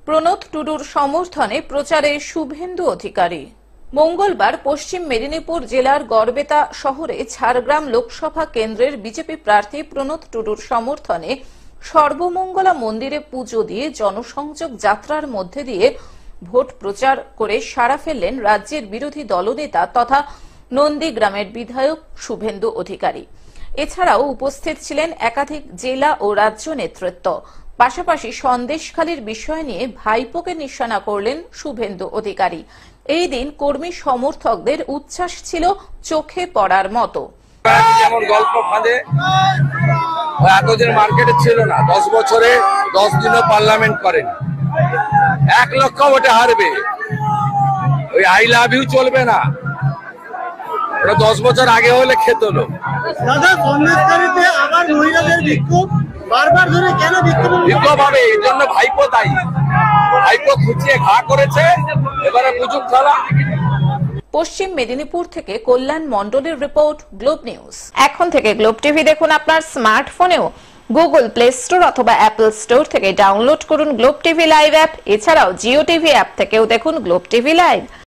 প্রণত Tudor সমর্থনে প্রচারে শুভেন্দু অধিকারী। মঙ্গলবার পশ্চিম মেদিনীপুর জেলার গড়বেতা শহরে ঝাড়গ্রাম লোকসভা কেন্দ্রের বিজেপি প্রার্থী প্রণত টুডুর সমর্থনে সর্বমঙ্গলা মন্দিরে পুজো দিয়ে জনসংযোগ যাত্রার মধ্যে দিয়ে ভোট প্রচার করে সাড়া ফেললেন রাজ্যের বিরোধী দলনেতা তথা নন্দীগ্রামের বিধায়ক শুভেন্দু অধিকারী। এছাড়াও উপস্থিত ছিলেন একাধিক জেলা ও রাজ্য নেতৃত্ব। পাশাপাশি সন্দেশখালীর বিষয় নিয়ে ভাইপোকে নিশানা করলেন শুভেন্দু অধিকারী। এই দিন কর্মী সমর্থকদের উচ্ছ্বাস ছিল চোখে পড়ার মতো। যেমন গল্প ফাঁদে এতদিন মার্কেটে ছিল না, 10 বছরে 10 দিনও পার্লামেন্ট করেন, 1 লক্ষ ভোটে হারবে। ওই আই লাভ ইউ চলবে না, ওটা 10 বছর আগে হলে খেত লোক। দাদা, সন্দেশখালীতে আবার মহিলাদের বিক্ষোভ বারবার ধরে কেন বিক্ষোভ হবে? এর জন্য ভাইপো দায়ী। ভাইপো খুঁচিয়ে ঘা করেছে, এবারে বুঝুক খেলা। পশ্চিম মেদিনীপুর থেকে কল্যাণ মণ্ডলের রিপোর্ট, গ্লোব নিউজ। এখন থেকে গ্লোব টিভি দেখুন আপনার স্মার্টফোনেও। গুগল প্লে স্টোর অথবা অ্যাপল স্টোর থেকে ডাউনলোড করুন গ্লোব টিভি লাইভ অ্যাপ। এছাড়াও জিও টিভি অ্যাপ থেকেও দেখুন গ্লোব টিভি লাইভ।